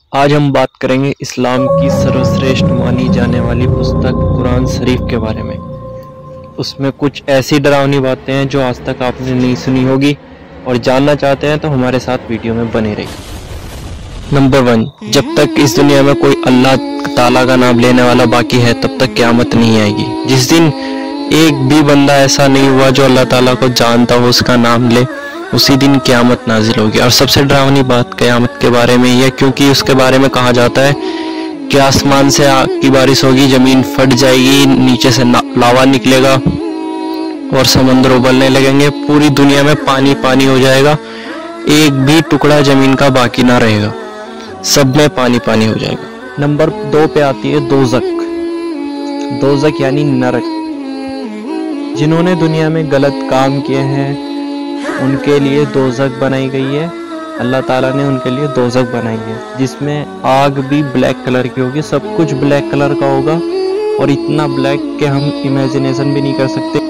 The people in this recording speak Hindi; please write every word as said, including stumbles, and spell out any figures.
आज हम बात करेंगे इस्लाम की सर्वश्रेष्ठ मानी जाने वाली पुस्तक कुरान शरीफ के बारे में। उसमें कुछ ऐसी डरावनी बातें हैं जो आज तक आपने नहीं सुनी होगी, और जानना चाहते हैं तो हमारे साथ वीडियो में बने रहिए। नंबर वन, जब तक इस दुनिया में कोई अल्लाह ताला का नाम लेने वाला बाकी है तब तक क़यामत नहीं आएगी। जिस दिन एक भी बंदा ऐसा नहीं हुआ जो अल्लाह ताला को जानता हो, उसका नाम ले, उसी दिन क़यामत नाजिल होगी। और सबसे डरावनी बात क़यामत के बारे में ही है, क्योंकि उसके बारे में कहा जाता है कि आसमान से आग की बारिश होगी, ज़मीन फट जाएगी, नीचे से लावा निकलेगा और समुद्र उबलने लगेंगे, पूरी दुनिया में पानी पानी हो जाएगा, एक भी टुकड़ा ज़मीन का बाकी ना रहेगा, सब में पानी पानी हो जाएगा। नंबर दो पे आती है दोज़ख। दोज़ख यानी नरक। जिन्होंने दुनिया में गलत काम किए हैं उनके लिए दोज़ख बनाई गई है। अल्लाह ताला ने उनके लिए दोज़ख बनाई है, जिसमें आग भी ब्लैक कलर की होगी, सब कुछ ब्लैक कलर का होगा, और इतना ब्लैक कि हम इमेजिनेशन भी नहीं कर सकते।